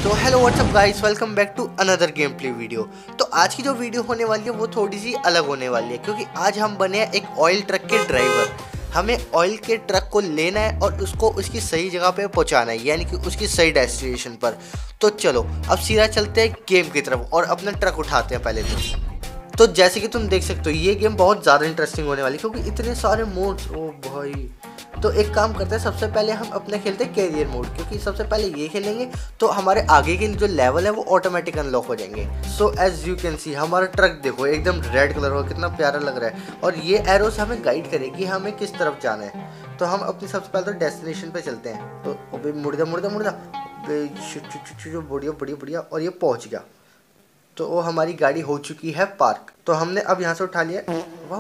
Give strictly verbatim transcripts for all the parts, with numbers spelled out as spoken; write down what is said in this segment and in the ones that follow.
तो hello what's up guys, welcome back to another game play video. तो आज की जो वीडियो होने वाली है वो थोड़ी सी अलग होने वाली है, क्योंकि आज हम बने हैं एक ऑयल ट्रक के ड्राइवर। हमें ऑयल के ट्रक को लेना है और उसको उसकी सही जगह पे पहुंचाना है, यानी कि उसकी सही डेस्टिनेशन पर। तो चलो अब सीधा चलते हैं गेम की तरफ और अपना ट्रक उठाते हैं पहले तो। तो जैसे कि तुम देख सकते हो ये गेम बहुत ज़्यादा इंटरेस्टिंग होने वाली है, क्योंकि इतने सारे मोड्स। ओ भाई, तो एक काम करते हैं, सबसे पहले हम अपने खेलते हैं कैरियर मोड, क्योंकि सबसे पहले ये खेलेंगे तो हमारे आगे के जो लेवल है वो ऑटोमेटिक अनलॉक हो जाएंगे। So as you can see हमारा ट्रक देखो एकदम रेड कलर का, कितना प्यारा लग रहा है। और ये एरोस हमें गाइड करेगी हमें किस तरफ जाना है। तो हम अपनी सबसे पहले तो डेस्टिनेशन पे चलते हैं। तो अभी मुड़दा मुड़दा मुड़दा बढ़िया बढ़िया बढ़िया, और ये पहुँच गया। तो वो हमारी गाड़ी हो चुकी है पार्क। तो हमने अब यहाँ से उठा लिया। वाह,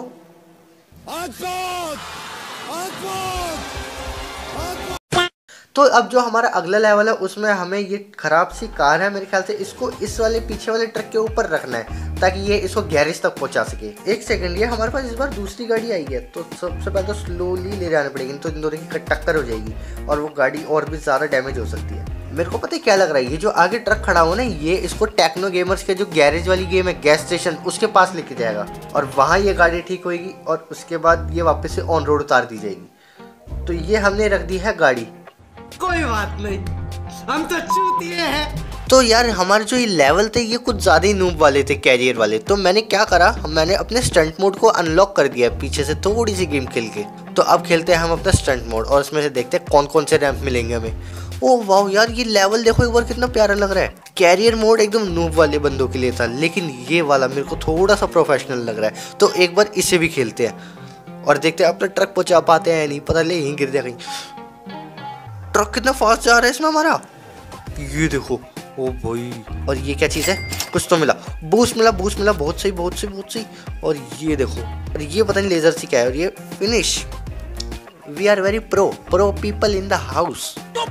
तो अब जो हमारा अगला लेवल है उसमें हमें ये खराब सी कार है, मेरे ख्याल से इसको इस वाले पीछे वाले ट्रक के ऊपर रखना है ताकि ये इसको गैरेज तक पहुंचा सके। एक सेकंड, ये हमारे पास इस बार दूसरी गाड़ी आई है, तो सबसे पहले तो स्लोली ले जानी पड़ेगी, तो इन दोनों की टक्कर हो जाएगी और वो गाड़ी और भी ज़्यादा डैमेज हो सकती है। मेरे को पता है क्या लग रहा है, ये जो आगे ट्रक खड़ा हो ना, ये इसको टेक्नो गेमर्स के जो गैरेज वाली गेम है गैस स्टेशन, उसके पास लेके जाएगा और वहाँ ये गाड़ी ठीक होएगी और उसके बाद ये वापस से ऑन रोड उतार दी जाएगी। तो ये हमने रख दी है गाड़ी। कोई बात नहीं, हम तो चूतिए हैं। तो यार हमारे जो ये लेवल थे ये कुछ ज़्यादा ही नूब वाले थे, कैरियर वाले। तो मैंने क्या करा, मैंने अपने स्टंट मोड को अनलॉक कर दिया पीछे से थोड़ी सी गेम खेल के। तो अब खेलते हैं हम अपना स्टंट मोड और इसमें से देखते हैं कौन कौन से रैंप मिलेंगे हमें। ओह वाह यार, ये लेवल देखो एक बार कितना प्यारा लग रहा है। कैरियर मोड एकदम नूब वाले बंदों के लिए था, लेकिन ये वाला मेरे को थोड़ा सा प्रोफेशनल लग रहा है। तो एक बार इसे भी खेलते हैं और देखते हैं अपना ट्रक पहुँचा पाते हैं नहीं, पता ले यहीं गिर जाए कहीं। ट्रक कितना फास्ट जा रहा है इसमें हमारा, ये देखो। ओ भाई, और ये क्या चीज़ है, कुछ तो मिला, बूस्ट मिला, बूस्ट मिला, बहुत सही बहुत सही बहुत सही। और ये देखो, और ये पता नहीं लेजर सी क्या है। और ये finish, we are very pro pro people in the house.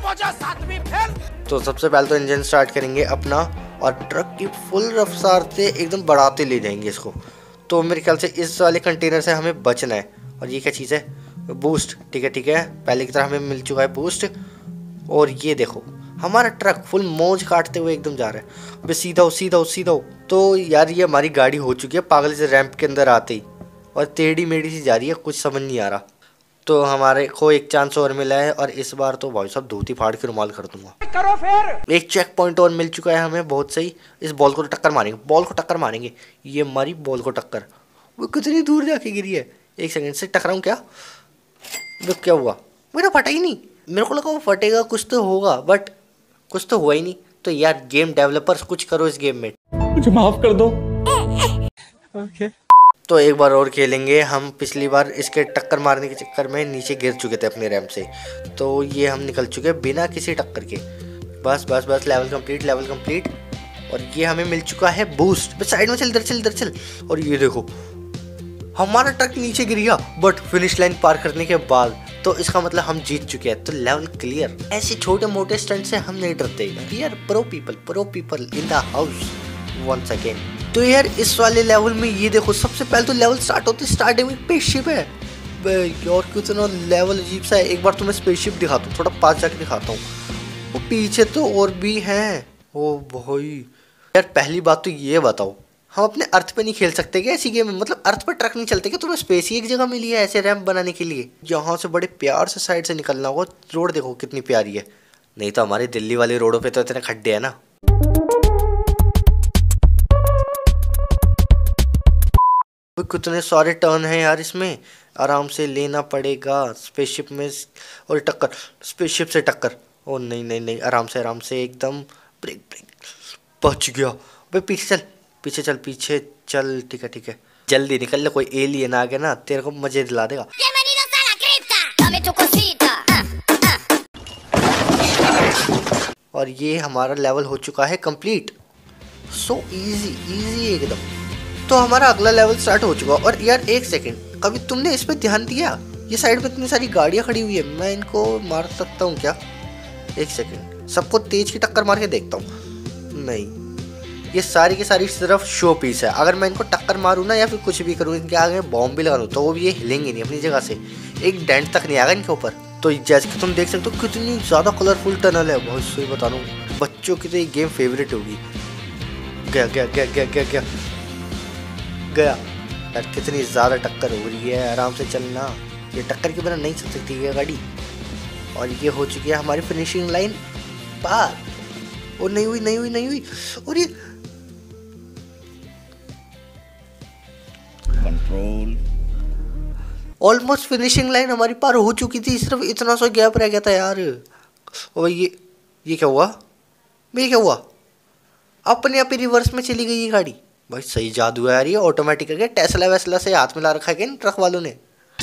तो सबसे पहले तो इंजन स्टार्ट करेंगे अपना और ट्रक की फुल रफ्तार से एकदम बढ़ाते ले जाएंगे इसको। तो मेरे ख्याल से इस वाले कंटेनर से हमें बचना है। और ये क्या चीज़ है, बूस्ट, ठीक है ठीक है, पहले की तरह हमें मिल चुका है बूस्ट। और ये देखो हमारा ट्रक फुल मौज काटते हुए एकदम जा रहा है। अबे सीधा हो सीधा हो सीधा हो। तो यार ये हमारी गाड़ी हो चुकी है पागल से रैंप के अंदर आते ही, और टेढ़ी मेढ़ी सी जा रही है, कुछ समझ नहीं आ रहा। तो हमारे को एक चांस और मिला है और इस बार तो भाई साहब धोती फाड़ के रुमाल कर दूंगा। करो फिर। एक चेक पॉइंट और मिल चुका है हमें, बहुत सही। इस बॉल को तो टक्कर मारेंगे, बॉल को टक्कर मारेंगे। ये हमारी बॉल को टक्कर, वो कितनी दूर जाके गिरी है। एक सेकंड से टकराऊं क्या, वो क्या हुआ, मेरा फटा ही नहीं। मेरे को लगा वो फटेगा, कुछ तो होगा, बट कुछ तो हुआ ही नहीं। तो यार गेम डेवलपर्स कुछ करो इस गेम में, मुझे माफ कर दो। okay. तो एक बार और खेलेंगे हम। पिछली बार इसके टक्कर मारने के चक्कर में नीचे गिर चुके थे अपने रैंप से, तो ये हम निकल चुके बिना किसी टक्कर के। बस बस बस, लेवल कंप्लीट लेवल कंप्लीट। और ये हमें मिल चुका है बूस्ट। साइड में चल, इधर चल इधर चल। और ये देखो हमारा ट्रक नीचे गिर गया, बट फिनिश लाइन पार करने के बाद, तो इसका मतलब हम जीत चुके हैं। तो लेवल क्लियर। ऐसे छोटे मोटे स्टंट से हम नहीं डरते। We are pro people pro people in the house once again. तो यार इस वाले लेवल में ये देखो, सबसे पहले तो लेवल स्टार्ट होती है, स्टार्टिंग में स्पेसशिप है। यार कितना लेवल अजीब सा है। एक बार तुम्हें स्पेसशिप दिखाता हूँ, थोड़ा पास जाके दिखाता हूँ। वो पीछे तो और भी हैं। ओ भाई यार, पहली बात तो ये बताओ, हम अपने अर्थ पे नहीं खेल सकते क्या ऐसी गेम में? मतलब अर्थ पे ट्रक नहीं चलते क्या? तुम्हें स्पेस ही एक जगह मिली है ऐसे रैंप बनाने के लिए। यहाँ से बड़े प्यार से साइड से निकलना होगा। रोड देखो कितनी प्यारी है, नहीं तो हमारी दिल्ली वाली रोडों पे तो इतने खड्डे हैं ना। कितने सारे टर्न हैं यार इसमें, आराम से लेना पड़ेगा। स्पेसशिप में और टक्कर, स्पेसशिप से टक्कर। ओ नहीं नहीं नहीं, आराम से आराम से एकदम। ब्रेक ब्रेक, बच गया। भाई पीछे चल पीछे चल पीछे चल, ठीक है ठीक है, जल्दी निकल ले, कोई एलियन आ गया ना तेरे को मजे दिला देगा। और ये हमारा लेवल हो चुका है कंप्लीट। सो इजी इजी एकदम। तो हमारा अगला लेवल स्टार्ट हो चुका। और यार एक सेकंड, कभी तुमने इस पे ध्यान दिया, ये साइड पे इतनी सारी गाड़ियाँ खड़ी हुई है, मैं इनको मार सकता हूँ क्या? एक सेकंड, सबको तेज की टक्कर मार के देखता हूँ। नहीं, ये सारी की सारी सिर्फ शो पीस है। अगर मैं इनको टक्कर मारूँ ना या फिर कुछ भी करूँ, इनके आगे बॉम्ब भी लगा दूँ, तो वो भी ये हिलेंगे नहीं अपनी जगह से, एक डेंट तक नहीं आएगा इनके ऊपर। तो जैसे कि तुम देख सकते हो कितनी ज़्यादा कलरफुल टनल है, बहुत सही बता रहा हूँ। बच्चों की तो ये गेम फेवरेट होगी। गया गया गया गया गया गया गया यार, कितनी ज़्यादा टक्कर हो रही है, आराम से चलना, ये टक्कर के बिना नहीं चल सकती है गाड़ी। और ये हो चुकी है हमारी फिनिशिंग लाइन पार। और नहीं हुई नहीं हुई नहीं हुई और ये कंट्रोल ऑलमोस्ट फिनिशिंग लाइन हमारी पार हो चुकी थी, सिर्फ इतना सा गैप रह गया था यार। और ये ये क्या हुआ, ये क्या हुआ, अपने आप ही रिवर्स में चली गई ये गाड़ी। भाई सही जादू है यार, ये ऑटोमेटिक करके टेस्ला वेस्ला से हाथ मिला रखा है क्या इन ट्रक वालों ने।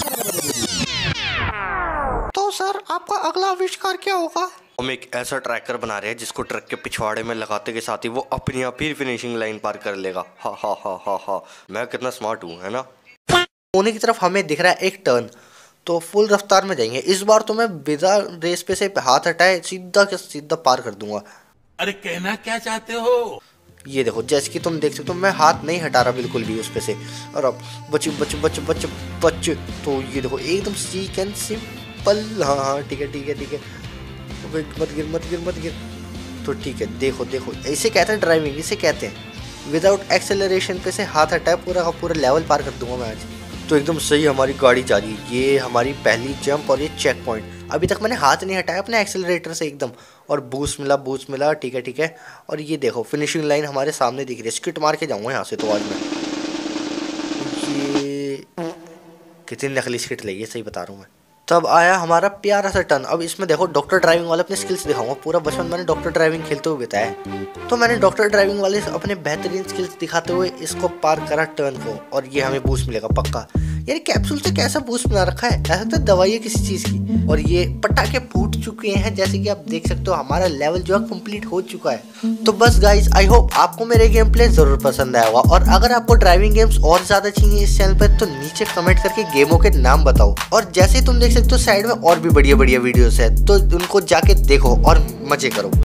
तो सर आपका अगला आविष्कार क्या होगा? हम एक ऐसा ट्रैकर बना रहे हैं जिसको ट्रक के पिछवाड़े में लगाते के साथ ही वो अपने आप ही फिनिशिंग लाइन पार कर लेगा। हा हा हा हा हा, मैं कितना स्मार्ट हूँ, है ना। कोने की तरफ हमें दिख रहा है एक टर्न, तो फुल रफ्तार में जाएंगे इस बार। तो मैं बिना रेस पे से हाथ हटाए सीधा के सीधा पार कर दूंगा। अरे कहना क्या चाहते हो? ये देखो जैसे कि तुम देख सकते हो, मैं हाथ नहीं हटा रहा बिल्कुल भी उस पे से। और अब बच बच बच बच बच तो ये देखो एकदम सीक एंड सिंपल। हाँ हाँ ठीक है ठीक है ठीक है, मत गिर मत गिर मत गिर। तो ठीक है, देखो देखो ऐसे कहते हैं ड्राइविंग, इसे कहते हैं विदाउट एक्सेलरेशन पे से हाथ हटाए पूरा का पूरा लेवल पार कर दूंगा मैं आज। तो एकदम सही हमारी गाड़ी जा रही है। ये हमारी पहली जंप और ये चेक पॉइंट। अभी तक मैंने हाथ नहीं हटाया अपने एक्सेलरेटर से एकदम, और बूस्ट मिला बूस्ट मिला ठीक है ठीक है। और ये देखो फिनिशिंग लाइन हमारे सामने दिख रही है, स्किट मार के जाऊँगा यहाँ से तो आज मैं। ये कितनी नकली स्किट लगी है, सही बता रहा हूँ मैं। तब आया हमारा प्यारा सा टर्न। अब इसमें देखो डॉक्टर ड्राइविंग वाले अपने स्किल्स दिखाऊंगा। पूरा बचपन मैंने डॉक्टर ड्राइविंग खेलते हुए बिताया, तो मैंने डॉक्टर ड्राइविंग वाले अपने बेहतरीन स्किल्स दिखाते हुए इसको पार करा टर्न को। और ये हमें बूस्ट मिलेगा पक्का। यार कैप्सूल से कैसा बूस्ट मिला रखा है, ऐसा तो दवाई है किसी चीज़ की। और ये पटाखे फूट चुके हैं, जैसे कि आप देख सकते हो हमारा लेवल जो है कंप्लीट हो चुका है। तो बस गाइस, आई होप आपको मेरे गेम प्ले जरूर पसंद आया होगा। और अगर आपको ड्राइविंग गेम्स और ज्यादा चाहिए इस चैनल पर, तो नीचे कमेंट करके गेमों के नाम बताओ। और जैसे तुम देख सकते हो साइड में और भी बढ़िया बढ़िया वीडियोस है, तो उनको जाके देखो और मजे करो।